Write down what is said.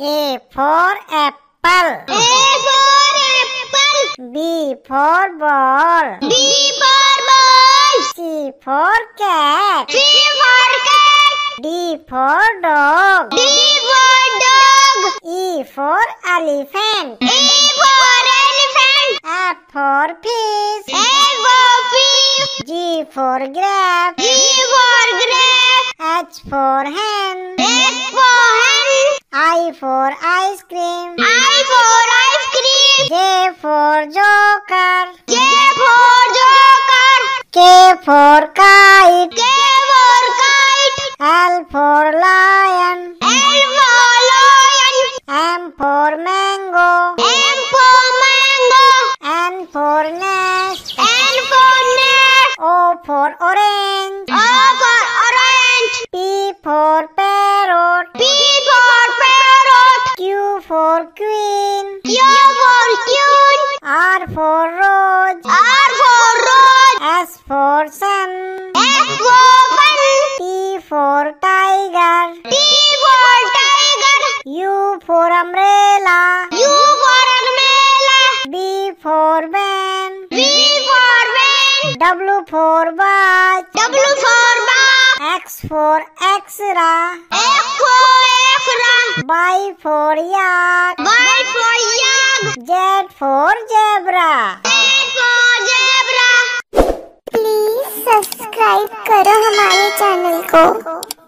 A for apple. A for apple. B for ball. B for ball. C for cat. C for cat. D for dog. D for dog. E for elephant. E for elephant. F for fish. F for fish. G for grape. G for grape. H for hen. H for hen. I for ice cream. I for ice cream. J for joker. J for joker. K for kite. K for kite. L for lion. L for lion. M for mango. M for mango. N for nest. N for nest. O for orange. O for orange. P for parrot. P for parrot. Q for queen. Q for queen. R for rose. R for rose. S for sun. S for fun. T for tiger. T for tiger. U for umbrella. U for umbrella. B for van. V for van. W for watch. W for bar. X for x-ray. X for x-ray. Y for yak. Y for yak. Z for zebra. Z for zebra. Please subscribe करो हमारे channel को।